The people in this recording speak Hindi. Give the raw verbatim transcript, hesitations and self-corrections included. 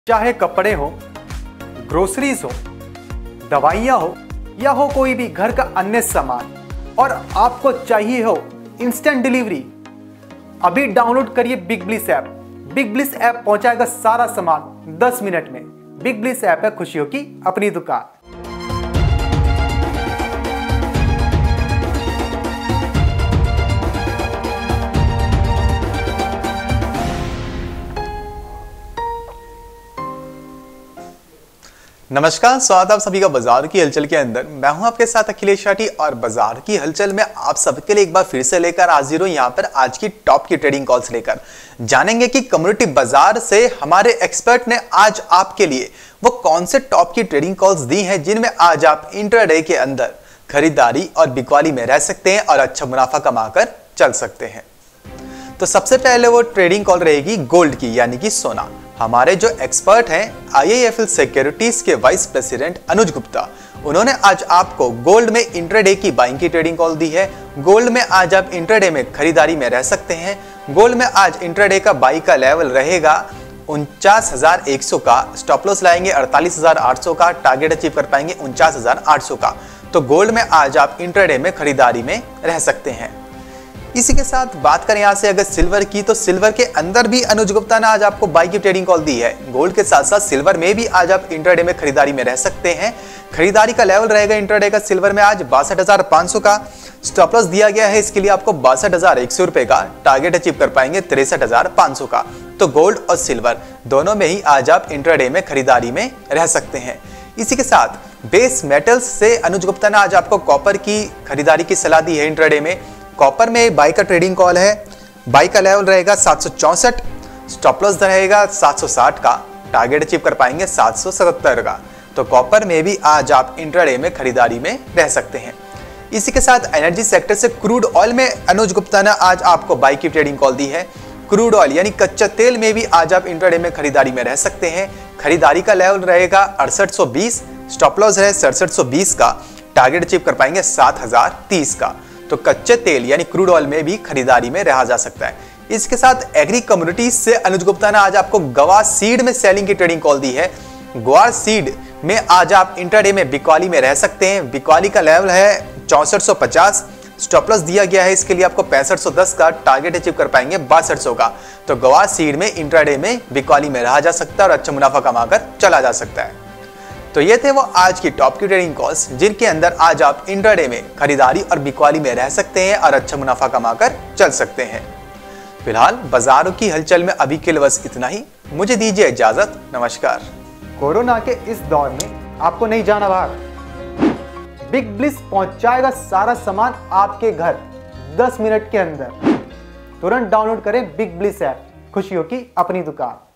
चाहे कपड़े हो, ग्रोसरीज हो, दवाइयाँ हो या हो कोई भी घर का अन्य सामान और आपको चाहिए हो इंस्टेंट डिलीवरी, अभी डाउनलोड करिए Big Bliss app. Big Bliss app पहुंचाएगा सारा सामान दस मिनट में। बिग ब्लिस ऐप है खुशियों की अपनी दुकान। नमस्कार, स्वागत आप सभी का बाजार की हलचल के अंदर। मैं हूं आपके साथ अखिलेश शाटी और बाजार की हलचल में आप सबके लिए एक बार फिर से लेकर हाजिर हूं यहां पर आज की टॉप की ट्रेडिंग कॉल्स लेकर। जानेंगे कि कम्युनिटी बाजार से हमारे एक्सपर्ट ने आज आपके लिए वो कौन से टॉप की ट्रेडिंग कॉल्स दी हैं जिनमें आज आप इंट्राडे के अंदर खरीदारी और बिकवाली में रह सकते हैं और अच्छा मुनाफा कमाकर चल सकते हैं। तो सबसे पहले वो ट्रेडिंग कॉल रहेगी गोल्ड की, यानी कि सोना। हमारे जो एक्सपर्ट हैं I I F L securities के वाइस प्रेसिडेंट अनुज गुप्ता, उन्होंने आज आपको गोल्ड में इंट्राडे की बाइंग की ट्रेडिंग कॉल दी है। गोल्ड में आज आप इंट्राडे में खरीदारी में रह सकते हैं। गोल्ड में आज इंट्राडे का बाई का लेवल रहेगा उनचास हजार एक सौ का, स्टॉप लॉस लाएंगे अड़तालीस हजार आठ सौ का, टारगेट अचीव कर पाएंगे उनचास हजार आठ सौ का। तो गोल्ड में आज आप इंट्राडे में खरीदारी में रह सकते हैं। इसी के साथ बात करें यहाँ से अगर सिल्वर की, तो सिल्वर के अंदर भी अनुज गुप्ता ने आज आपको बाई की ट्रेडिंग कॉल दी है। गोल्ड के साथ साथ सिल्वर में भी आज आप इंट्राडे में खरीदारी में रह सकते हैं। खरीदारी का लेवल रहेगा इंट्राडे का सिल्वर में आज बासठ हजार पाँच सौ का, स्टॉप लॉस दिया गया है इसके लिए आपको बासठ हजार एक सौ रुपए का, टारगेट अचीव कर पाएंगे तिरसठ हजार पाँच सौ का। तो गोल्ड और सिल्वर दोनों में ही आज आप इंट्राडे में खरीदारी में रह सकते हैं। इसी के साथ बेस मेटल्स से अनुज गुप्ता ने आज आपको कॉपर की खरीदारी की सलाह दी है। इंट्राडे में कॉपर में बाई का ट्रेडिंग कॉल है। बाई का लेवल रहेगा सात सौ चौसठ, स्टॉप लॉस रहेगा सात सौ साठ का, टारगेट अचीव कर पाएंगे सात सौ सतहत्तर का। तो कॉपर में भी आज आप इंट्राडे में खरीदारी में रह सकते हैं। इसी के साथ एनर्जी सेक्टर से क्रूड ऑयल में अनुज गुप्ता ने आज आपको बाई की ट्रेडिंग कॉल दी है। क्रूड ऑयल यानी कच्चा तेल में भी आज आप इंट्राडे में खरीदारी में रह सकते हैं। खरीदारी का लेवल रहेगा अड़सठ सौ बीस, स्टॉप लॉस है सड़सठ सौ बीस का, टारगेट अचीव कर पाएंगे सात हजार तीस का। तो कच्चे तेल यानी क्रूड ऑयल में भी खरीदारी में रहा जा सकता है। इसके साथ एग्री कम्युनिटीज से अनुज गुप्ता ने आज आपको गवार सीड में सेलिंग की ट्रेडिंग कॉल दी है। गवार सीड में आज आप इंट्राडे में बिकवाली में रह सकते हैं। बिकवाली का लेवल है चौसठ सौ पचास, स्टॉप लॉस दिया गया है इसके लिए आपको पैंसठ सौ दस का, टारगेट अचीव कर पाएंगे बासठ सौ का। तो गवार सीड में इंट्राडे में बिकवाली में रहा जा सकता है और अच्छा मुनाफा कमाकर चला जा सकता है। तो ये थे वो आज की टॉप की ट्रेडिंग कॉल्स जिनके अंदर आज आप इंट्राडे में खरीदारी और बिकवाली में रह सकते हैं और अच्छा मुनाफा कमाकर चल सकते हैं। फिलहाल बाजारों की हलचल में अभी के लिए बस इतना ही। मुझे दीजिए इजाजत, नमस्कार। कोरोना के इस दौर में आपको नहीं जाना बाहर। बिग ब्लिस पहुंचाएगा सारा सामान आपके घर दस मिनट के अंदर। तुरंत डाउनलोड करें बिग ब्लिस ऐप, खुशियों की अपनी दुकान।